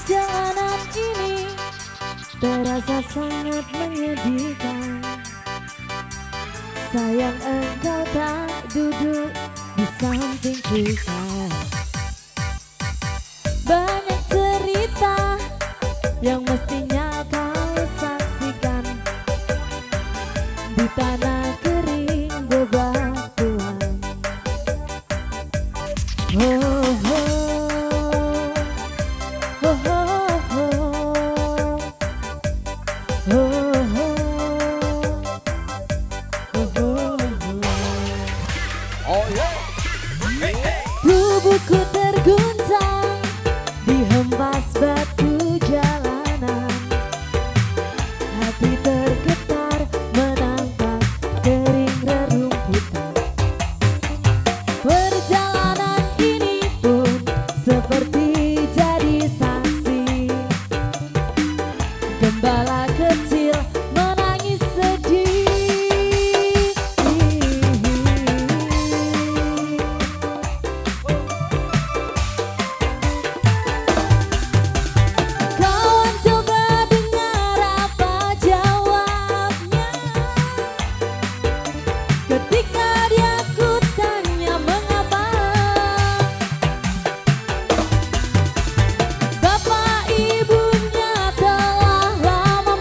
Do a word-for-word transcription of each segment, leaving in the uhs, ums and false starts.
Perjalanan ini terasa sangat menyedihkan. Sayang engkau tak duduk di samping kita. Banyak cerita yang mestinya kau saksikan di tanah kering bebatuan. Oh, oh. Tubuhku terguncang dihempas batu jalanan. Hati tergetar menangkap kering rerumputan. Perjalanan ini pun seperti jadi saksi. Gembala kecil menangis sedih. Kawan coba dengar apa jawabnya ketika dia kutanya mengapa bapak ibunya telah lama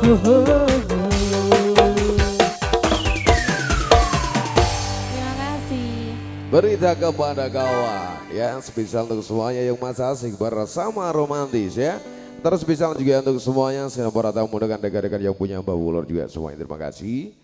Terima kasih. Berita kepada kawan ya, spesial untuk semuanya yang masih asik bersama romantis ya. Terus spesial juga untuk semuanya, sekarang para tamu dengan dekat-dekat yang punya Mbak Wulur juga semuanya, terima kasih.